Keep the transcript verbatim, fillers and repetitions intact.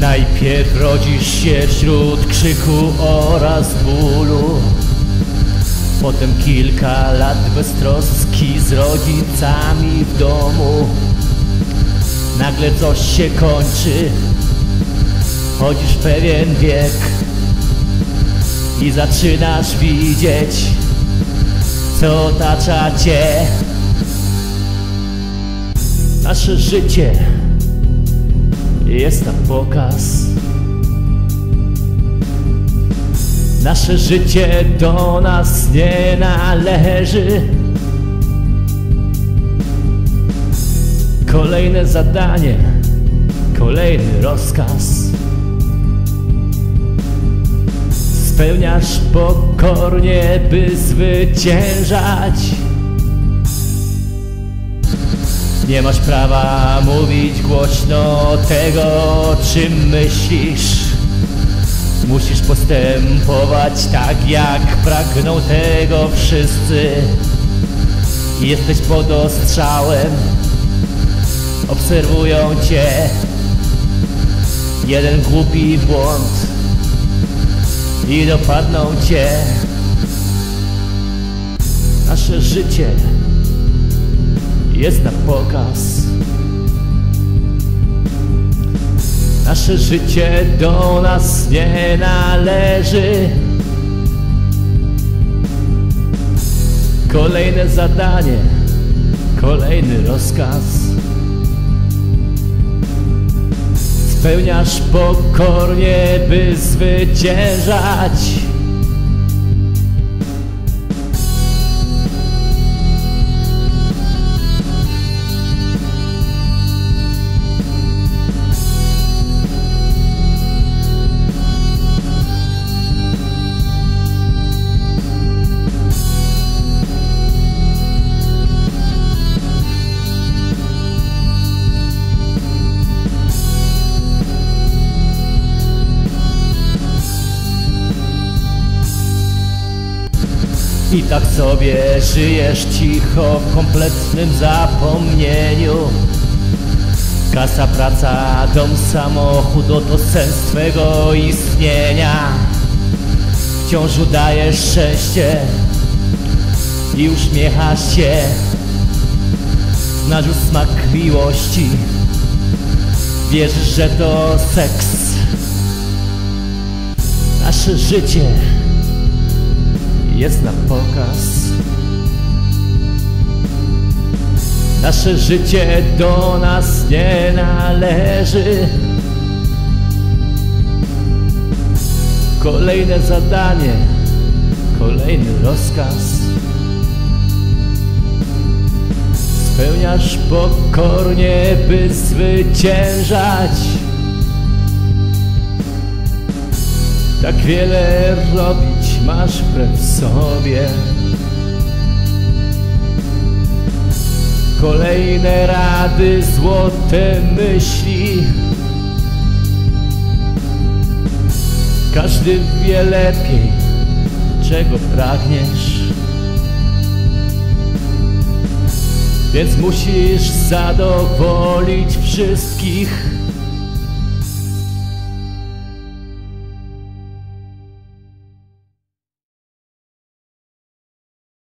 Najpierw rodzisz się wśród krzyku oraz bólu, potem kilka lat beztroski z rodzicami w domu. Nagle coś się kończy, chodzisz pewien wiek i zaczynasz widzieć, co otacza cię. Nasze życie jest na pokaz. Nasze życie do nas nie należy. Kolejne zadanie, kolejny rozkaz. Spełniasz pokornie, by zwyciężać. Nie masz prawa mówić głośno tego, czym myślisz. Musisz postępować tak, jak pragną tego wszyscy. Jesteś pod ostrzałem, obserwują cię. Jeden głupi błąd i dopadną cię. Nasze życie jest na pokaz. Nasze życie do nas nie należy. Kolejne zadanie, kolejny rozkaz. Spełniasz pokornie, by zwyciężać. I tak sobie żyjesz cicho w kompletnym zapomnieniu. Kasa, praca, dom, samochód, oto sens twego istnienia. Wciąż udajesz szczęście i uśmiechasz się. Znasz już smak miłości, wierzysz, że to seks. Nasze życie jest na pokaz. Nasze życie do nas nie należy. Kolejne zadanie, kolejny rozkaz. Spełniasz pokornie, by zwyciężać. Tak wiele robić masz wbrew sobie. Kolejne rady, złote myśli. Każdy wie lepiej, czego pragniesz. Więc musisz zadowolić wszystkich.